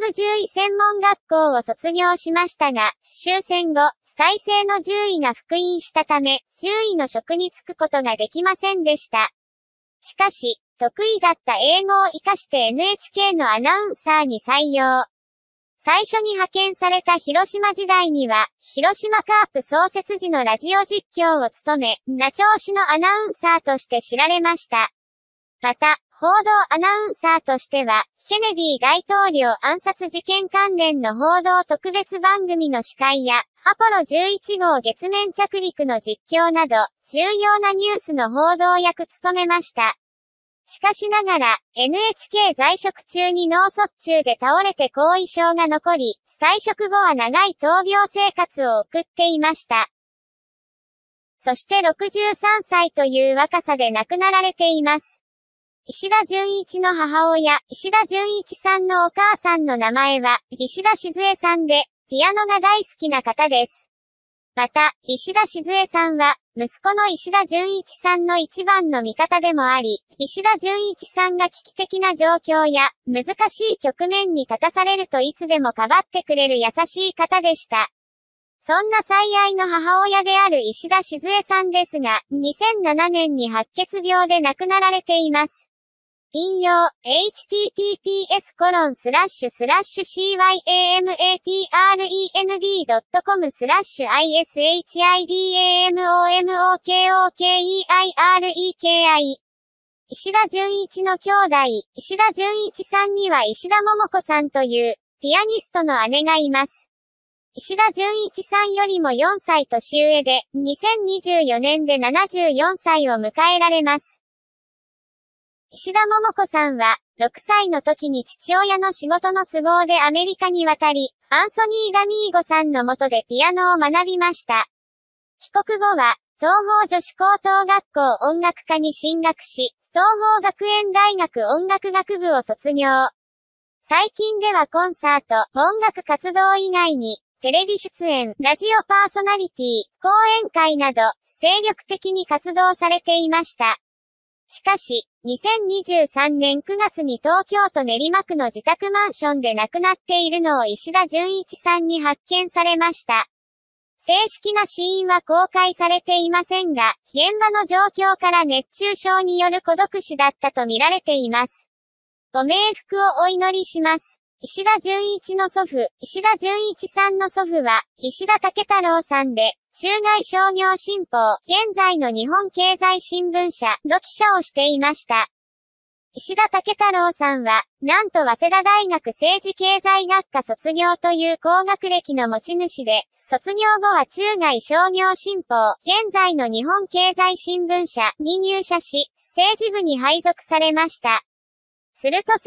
部獣医専門学校を卒業しましたが、終戦後、再生の獣医が復員したため、獣医の職に就くことができませんでした。しかし、得意だった英語を活かして NHK のアナウンサーに採用。最初に派遣された広島時代には、広島カープ創設時のラジオ実況を務め、名調子のアナウンサーとして知られました。また、報道アナウンサーとしては、ケネディ大統領暗殺事件関連の報道特別番組の司会や、アポロ11号月面着陸の実況など、重要なニュースの報道役務めました。しかしながら、NHK 在職中に脳卒中で倒れて後遺症が残り、再職後は長い闘病生活を送っていました。そして63歳という若さで亡くなられています。石田純一の母親、石田純一さんのお母さんの名前は、石田静江さんで、ピアノが大好きな方です。また、石田静江さんは、息子の石田純一さんの一番の味方でもあり、石田純一さんが危機的な状況や、難しい局面に立たされるといつでもかばってくれる優しい方でした。そんな最愛の母親である石田静江さんですが、2007年に白血病で亡くなられています。引用、https://cyamatrend.com/ishidamokokeiREKI。石田純一の兄弟、石田純一さんには石田桃子さんという、ピアニストの姉がいます。石田純一さんよりも4歳年上で、2024年で74歳を迎えられます。石田桃子さんは、6歳の時に父親の仕事の都合でアメリカに渡り、アンソニー・ダミーゴさんの下でピアノを学びました。帰国後は、東邦女子高等学校音楽科に進学し、東邦学園大学音楽学部を卒業。最近ではコンサート、音楽活動以外に、テレビ出演、ラジオパーソナリティ、講演会など、精力的に活動されていました。しかし、2023年9月に東京都練馬区の自宅マンションで亡くなっているのを石田純一さんに発見されました。正式な死因は公開されていませんが、現場の状況から熱中症による孤独死だったと見られています。ご冥福をお祈りします。石田純一の祖父、石田純一さんの祖父は、石田武太郎さんで、中外商業新報、現在の日本経済新聞社の記者をしていました。石田武太郎さんは、なんと早稲田大学政治経済学科卒業という高学歴の持ち主で、卒業後は中外商業新報、現在の日本経済新聞社に入社し、政治部に配属されました。すると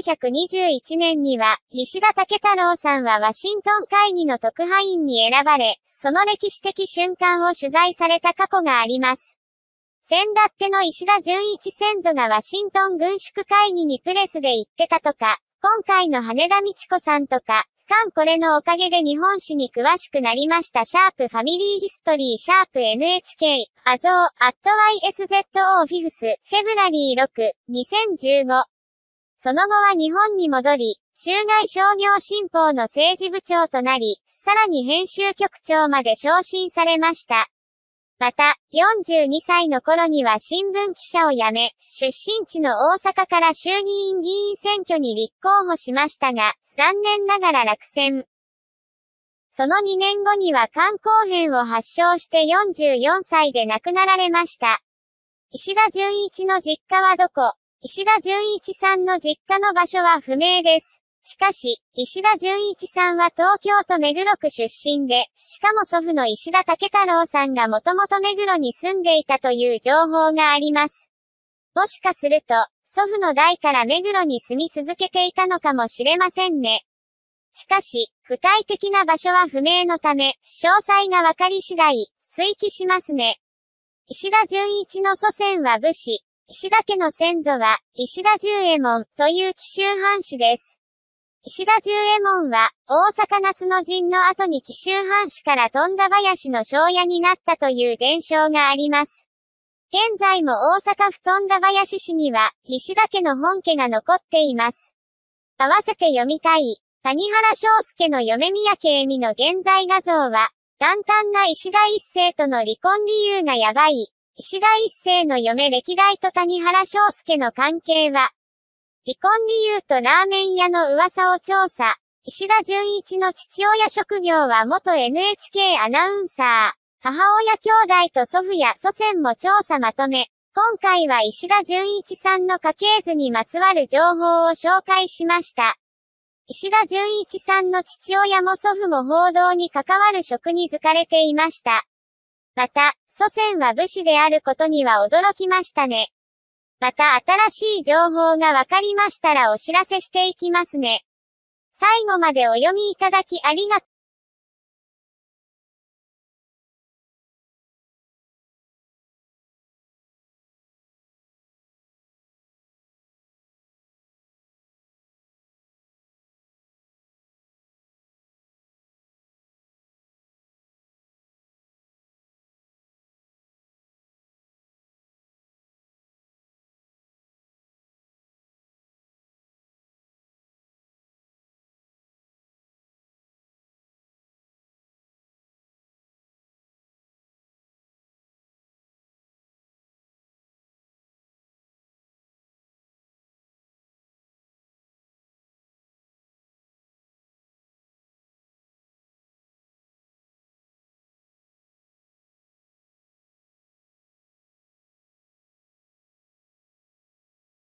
1921年には、石田武太郎さんはワシントン会議の特派員に選ばれ、その歴史的瞬間を取材された過去があります。先だっての石田純一先祖がワシントン軍縮会議にプレスで行ってたとか、今回の羽田美智子さんとか、 間これのおかげで日本史に詳しくなりました。シャープファミリーヒストリーシャープ NHK アゾーアット YSZO フィフスフェブラリー6 2015その後は日本に戻り、中外商業新報の政治部長となり、さらに編集局長まで昇進されました。また、42歳の頃には新聞記者を辞め、出身地の大阪から衆議院議員選挙に立候補しましたが、残念ながら落選。その2年後には肝硬変を発症して44歳で亡くなられました。石田純一の実家はどこ？石田純一さんの実家の場所は不明です。しかし、石田純一さんは東京都目黒区出身で、しかも祖父の石田武太郎さんがもともと目黒に住んでいたという情報があります。もしかすると、祖父の代から目黒に住み続けていたのかもしれませんね。しかし、具体的な場所は不明のため、詳細がわかり次第、追記しますね。石田純一の祖先は武士。石田家の先祖は、石田重右衛門という紀州藩士です。石田重右衛門は、大阪夏の陣の後に紀州藩士から富田林の庄屋になったという伝承があります。現在も大阪府富田林市には、石田家の本家が残っています。合わせて読みたい、谷原章介の嫁三宅恵美の現在画像は、元旦な石田一世との離婚理由がやばい。石田一世の嫁歴代と谷原章介の関係は、離婚理由とラーメン屋の噂を調査。石田純一の父親職業は元 NHK アナウンサー。母親兄弟と祖父や祖先も調査まとめ。今回は石田純一さんの家系図にまつわる情報を紹介しました。石田純一さんの父親も祖父も報道に関わる職に就かれていました。また、祖先は武士であることには驚きましたね。また新しい情報がわかりましたらお知らせしていきますね。最後までお読みいただきありがとう。